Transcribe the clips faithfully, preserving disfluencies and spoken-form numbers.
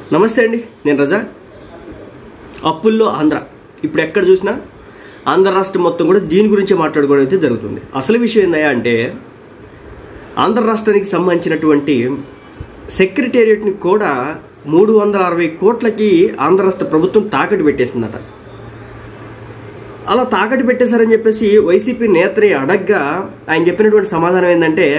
నమస్తే అండి, నేను రజా. అప్పుల్లో ఆంధ్ర ఇప్పుడు ఎక్కడ చూసినా ఆంధ్ర రాష్ట్రం మొత్తం కూడా దీని గురించి మాట్లాడుకోవడం అయితే జరుగుతుంది. అసలు విషయం ఏందయ్యా అంటే ఆంధ్ర రాష్ట్రానికి సంబంధించినటువంటి సెక్రటేరియట్ని కూడా మూడు వందల అరవై కోట్లకి ఆంధ్ర రాష్ట్ర ప్రభుత్వం తాకట్టు పెట్టేసిందట. అలా తాకట్టు పెట్టేశారని చెప్పేసి వైసీపీ నేతని అడగ్గా ఆయన చెప్పినటువంటి సమాధానం ఏంటంటే,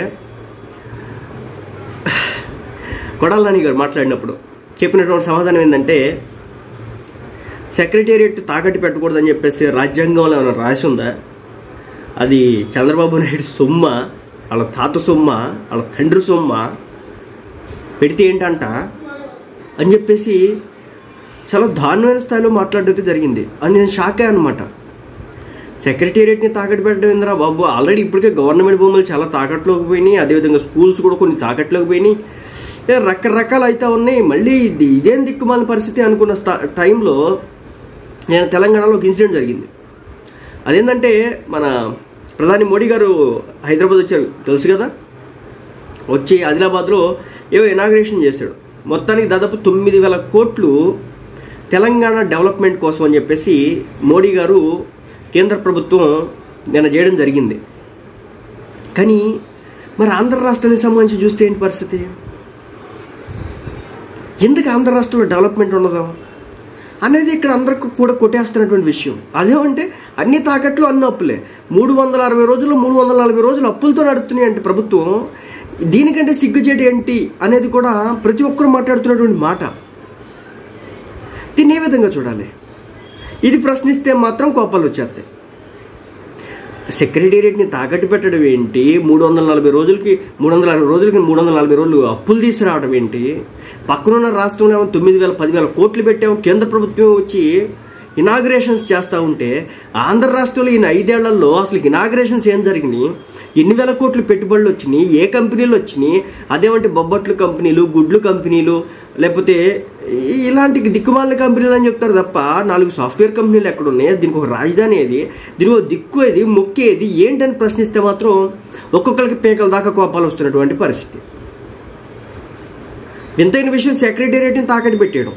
కొడాల నాని గారు మాట్లాడినప్పుడు చెప్పినటువంటి సమాధానం ఏంటంటే, సెక్రటేరియట్ తాకట్టు పెట్టకూడదని చెప్పేసి రాజ్యాంగంలో ఏమైనా రాసి ఉందా? అది చంద్రబాబు నాయుడు సొమ్మ, వాళ్ళ తాత సొమ్మ, వాళ్ళ తండ్రి సొమ్మ, పెడితే ఏంటంట అని చెప్పేసి చాలా దారుణమైన స్థాయిలో మాట్లాడడం జరిగింది. అని నేను షాకే అనమాట. సెక్రటేరియట్ని తాకట్టు పెట్టడం ఏందిరా బాబు, ఆల్రెడీ ఇప్పటికే గవర్నమెంట్ భూములు చాలా తాకట్లోకి పోయినాయి, అదేవిధంగా స్కూల్స్ కూడా కొన్ని తాకట్లోకి పోయినాయి, రకరకాలు అయితే ఉన్నాయి. మళ్ళీ ఇది ఇదేం దిక్కుమాలిన పరిస్థితి అనుకున్న టైంలో నేను తెలంగాణలో ఒక ఇన్సిడెంట్ జరిగింది. అదేంటంటే మన ప్రధాని మోడీ గారు హైదరాబాద్ వచ్చారు, తెలుసు కదా. వచ్చి ఆదిలాబాద్లో ఏవో ఇనాగ్రేషన్ చేశాడు. మొత్తానికి దాదాపు తొమ్మిది వేల కోట్లు తెలంగాణ డెవలప్మెంట్ కోసం అని చెప్పేసి మోడీ గారు కేంద్ర ప్రభుత్వం నిన్న చేయడం జరిగింది. కానీ మరి ఆంధ్ర రాష్ట్రానికి సంబంధించి చూస్తే ఏంటి పరిస్థితి? ఎందుకు ఆంధ్ర రాష్ట్రంలో డెవలప్మెంట్ ఉండదు అనేది ఇక్కడ అందరికి కూడా కొట్టేస్తున్నటువంటి విషయం. అదేమంటే అన్ని తాకట్లు అన్ని అప్పులే. మూడు వందల అరవై రోజులు మూడు వందల నలభై రోజులు అప్పులతో నడుస్తున్నాయి అంటే ప్రభుత్వం. దీనికంటే సిగ్గుచేటు ఏంటి అనేది కూడా ప్రతి ఒక్కరు మాట్లాడుతున్నటువంటి మాట. దీన్ని ఏ విధంగా చూడాలి? ఇది ప్రశ్నిస్తే మాత్రం కోపాలు వచ్చేస్తాయి. సెక్రటేరియట్ని తాకట్టు పెట్టడం ఏంటి? మూడు వందల నలభై రోజులకి మూడు వందల అరవై రోజులకి మూడు వందల నలభై రోజులు అప్పులు తీసుకురావడం ఏంటి? పక్కనున్న రాష్ట్రంలో ఏమో తొమ్మిది వేల పదివేల కోట్లు పెట్టాము, కేంద్ర ప్రభుత్వం వచ్చి ఇనాగ్రేషన్స్ చేస్తూ ఉంటే ఆంధ్ర రాష్ట్రంలో ఈయన ఐదేళ్లలో అసలు ఇనాగ్రేషన్స్ ఏం జరిగినాయి? ఎన్ని వేల కోట్లు పెట్టుబడులు వచ్చినాయి? ఏ కంపెనీలు వచ్చినాయి? అదేమంటే బొబ్బట్లు కంపెనీలు, గుడ్లు కంపెనీలు, లేకపోతే ఇలాంటి దిక్కుమాలిన కంపెనీలు అని చెప్తారు తప్ప నాలుగు సాఫ్ట్వేర్ కంపెనీలు ఎక్కడ ఉన్నాయి? దీనికి ఒక రాజధాని ఏది? దీనికి ఒక దిక్కు ఏది? మొక్కేది ఏంటని ప్రశ్నిస్తే మాత్రం ఒక్కొక్కరికి పేకల దాకా కోపాలు వస్తున్నటువంటి పరిస్థితి. వింతైన విషయం, సెక్రటేరియట్ని తాకట్టు పెట్టేయడం.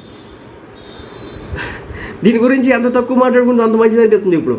దీని గురించి ఎంత తక్కువ మాట్లాడుకుంటే అంత మంచిది అనిపిస్తుంది. ఇప్పుడు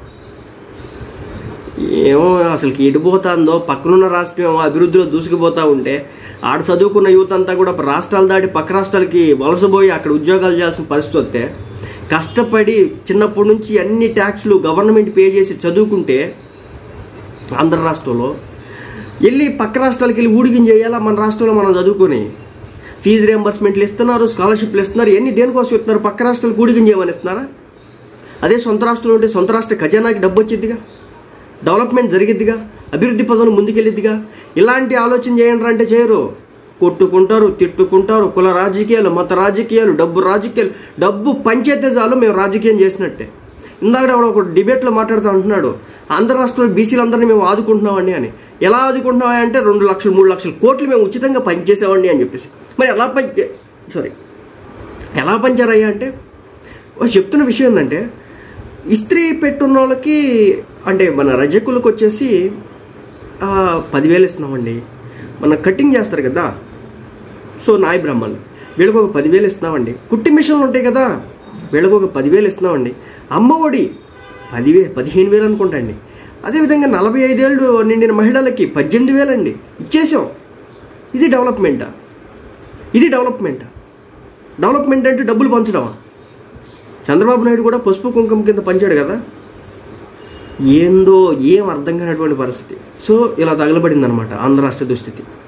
ఏమో అసలుకి ఎడిపోతుందో, పక్కనున్న రాష్ట్రం ఏమో అభివృద్ధిలో దూసుకుపోతూ ఉంటే ఆడ చదువుకున్న యూత్ అంతా కూడా రాష్ట్రాలు దాటి పక్క రాష్ట్రాలకి వలసపోయి అక్కడ ఉద్యోగాలు చేయాల్సిన పరిస్థితి వస్తే, కష్టపడి చిన్నప్పటి నుంచి అన్ని ట్యాక్స్లు గవర్నమెంట్ పే చేసి చదువుకుంటే ఆంధ్ర రాష్ట్రంలో వెళ్ళి పక్క రాష్ట్రాలకి వెళ్ళి ఊడిగిం చేయాలా? మన రాష్ట్రంలో మనం చదువుకొని ఫీజు రియంబర్స్మెంట్లు ఇస్తున్నారు, స్కాలర్షిప్లు ఇస్తున్నారు. ఎన్ని దేనికోసం ఇస్తున్నారు? పక్క రాష్ట్రాలకు ఊడిగిం చేయమని ఇస్తున్నారా? అదే సొంత రాష్ట్రంలో ఉంటే సొంత రాష్ట్ర ఖజానాకి డబ్బు వచ్చిద్దిగా, డెవలప్మెంట్ జరిగిద్దిగా, అభివృద్ధి పదవులు ముందుకెళ్ళిద్దిగా. ఇలాంటి ఆలోచన చేయండి అంటే చేయరు. కొట్టుకుంటారు, తిట్టుకుంటారు, కుల రాజకీయాలు, మత రాజకీయాలు, డబ్బు రాజకీయాలు. డబ్బు పంచేతే చాలు మేము రాజకీయం చేసినట్టే. ఇందాక ఒక డిబేట్లో మాట్లాడుతూ అంటున్నాడు, ఆంధ్ర రాష్ట్రంలో బీసీలందరినీ మేము ఆదుకుంటున్నామండి అని. ఎలా ఆదుకుంటున్నామా అంటే రెండు లక్షలు మూడు లక్షల కోట్లు మేము ఉచితంగా పనిచేసామండి అని చెప్పేసి. మరి ఎలా పంచే సారీ ఎలా పంచారయ్యా అంటే చెప్తున్న విషయం ఏంటంటే, ఇస్త్రీ పెట్టున్న వాళ్ళకి అంటే మన రజకులకు వచ్చేసి పదివేలు ఇస్తున్నామండి. మన కటింగ్ చేస్తారు కదా, సో నాయ బ్రాహ్మణులు, వీళ్ళకి ఒక పదివేలు ఇస్తున్నామండి. కుట్టి మిషన్లు ఉంటాయి కదా, వీళ్ళకి ఒక పదివేలు ఇస్తున్నామండి. అమ్మఒడి పదివే పదిహేను వేలు అనుకుంటా అండి. అదేవిధంగా నలభై ఐదేళ్ళు నిండిన మహిళలకి పద్దెనిమిది వేలండి ఇచ్చేసాం. ఇది డెవలప్మెంటా? ఇది డెవలప్మెంటా? డెవలప్మెంట్ అంటే డబ్బులు పంచడమా? చంద్రబాబు నాయుడు కూడా పసుపు కుంకుమ కింద పంచాడు కదా. ఏందో ఏం అర్థం కానటువంటి పరిస్థితి. సో ఇలా తగలబడింది అనమాట ఆంధ్ర రాష్ట్ర దుస్థితి.